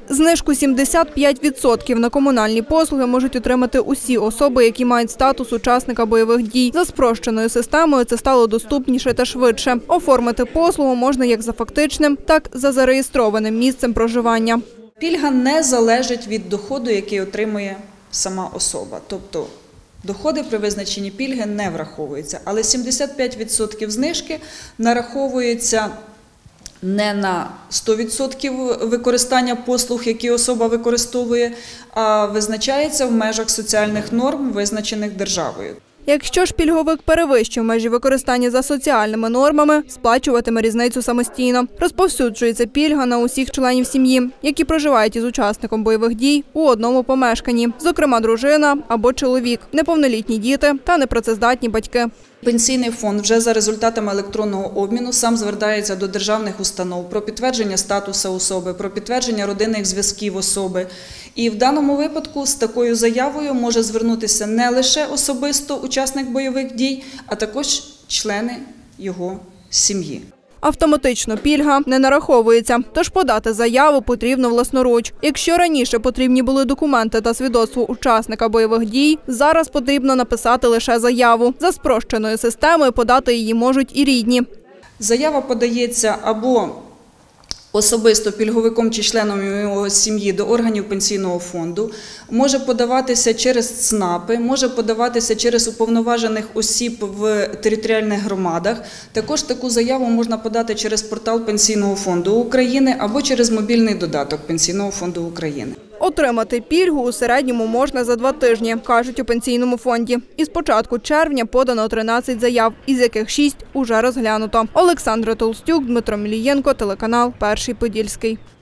Знижку 75% на комунальні послуги можуть отримати усі особи, які мають статус учасника бойових дій. За спрощеною системою це стало доступніше та швидше. Оформити послугу можна як за фактичним, так і за зареєстрованим місцем проживання. Пільга не залежить від доходу, який отримує сама особа. Тобто доходи при визначенні пільги не враховуються. Але 75% знижки нараховується не на 100% використання послуг, які особа використовує, а визначається в межах соціальних норм, визначених державою. Якщо ж пільговик перевищив межі використання за соціальними нормами, сплачуватиме різницю самостійно. Розповсюджується пільга на усіх членів сім'ї, які проживають із учасником бойових дій у одному помешканні, зокрема дружина або чоловік, неповнолітні діти та непрацездатні батьки. Пенсійний фонд вже за результатами електронного обміну сам звертається до державних установ про підтвердження статусу особи, про підтвердження родинних зв'язків особи. І в даному випадку з такою заявою може звернутися не лише особисто учасник бойових дій, а також члени його сім'ї. Автоматично пільга не нараховується, тож подати заяву потрібно власноруч. Якщо раніше потрібні були документи та свідоцтво учасника бойових дій, зараз потрібно написати лише заяву. За спрощеною системою подати її можуть і рідні. Заява подається або особисто пільговиком чи членом його сім'ї до органів пенсійного фонду, може подаватися через ЦНАПи, може подаватися через уповноважених осіб в територіальних громадах. Також таку заяву можна подати через портал Пенсійного фонду України або через мобільний додаток Пенсійного фонду України. Отримати пільгу у середньому можна за 2 тижні, кажуть у Пенсійному фонді. Із початку червня подано 13 заяв, із яких 6 уже розглянуто. Олександра Толстюк, Дмитро Мілієнко, телеканал «Перший Подільський».